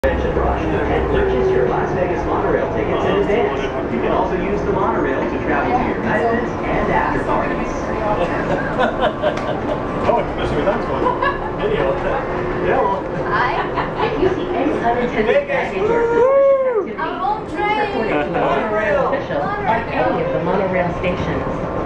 Rush and purchase your Las Vegas monorail tickets in advance. You can also use the monorail to travel to your events and after parties. Oh, especially with that one. Video. Yeah. If you see any unintended baggage or suspicious activity, please report it to a monorail official at any of the monorail stations.